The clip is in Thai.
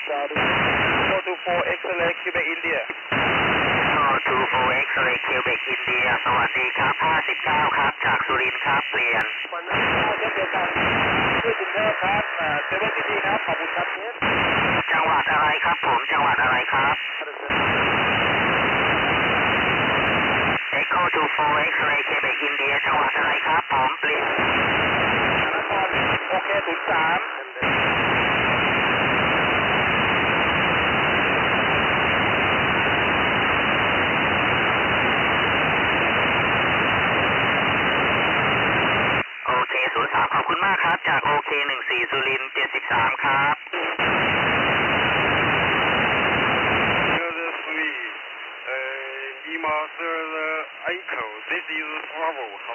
424 X-ray Quebec India 424 X-ray Quebec India สวัสดีครับ59ครับจากสุรินทร์ครับเปลี่ยนวันนี้เช่นเดียวกันชื่อกรุงเทพครับเซเว่นซิตี้ครับขอบคุณครับจังหวัดอะไรครับผมจังหวัดอะไรครับ Echo 24 X-ray Quebec India จังหวัดอะไรครับผมเปลี่ยนนครโอเค03 03ขอบคุณมากครับจากโอเค14สุรินทร์73ครับ Lima Echo this is Bravo